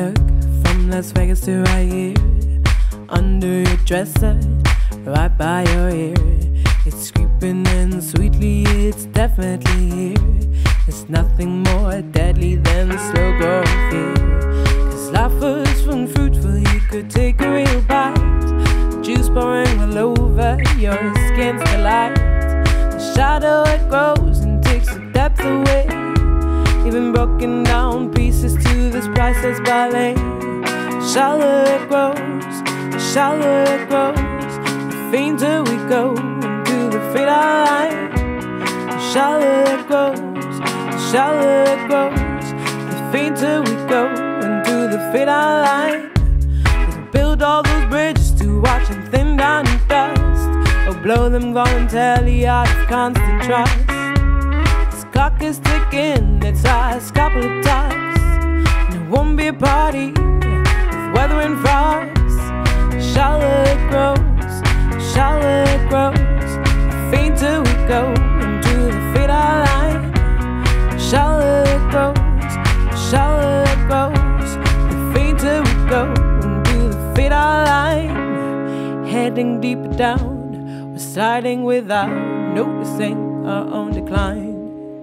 look from Las Vegas to right here, under your dresser, right by your ear. It's creeping in sweetly, it's definitely here. There's nothing more deadly than the slow growing fear. Cause life was fun, fruitful, you could take a real bite. Juice pouring all over your skin's delight. The shadow it grows and takes the depth away, even broken down pieces to this priceless ballet. Shallow it grows, shallow it grows, the fainter we go into the fatal line. Shallow it grows, shallow it grows, the fainter we go into the fatal line. We'll build all those bridges to watch them thin down to dust, or blow them voluntarily out of constant trust. This clock is ticking, its last couple of times, and it won't be a party with weather and frogs. Shallow it grows, shallow it grows, the fainter we go into the fatal line. Shallow it grows, shallow it grows, the fainter we go into the fatal line. Heading deeper down, we're sliding without noticing our own decline.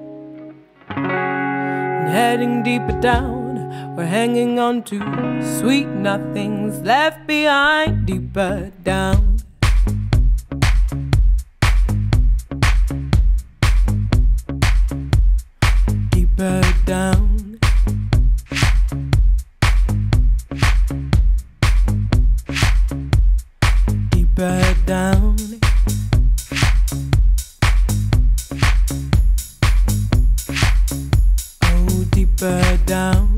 And heading deeper down, we're hanging on to sweet nothings left behind. Deeper down, deeper down, deeper down, oh, deeper down.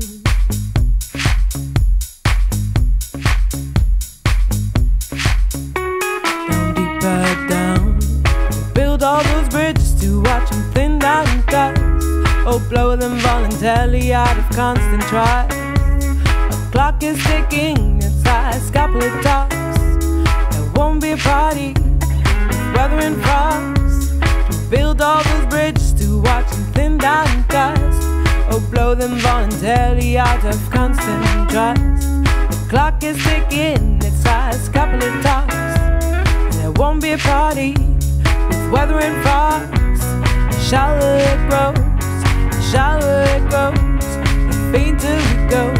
Build all those bridges to watch them thin down and dust, or blow them voluntarily out of constant trust. A clock is ticking, its last couple of talks. There won't be a party with weather and frogs. To build all those bridges to watch them thin down and dust, or blow them voluntarily out of constant trust. The clock is ticking, its last couple of talks. There won't be a party with weather and frogs. Shallow it grows, shallow it grows, the fainter we go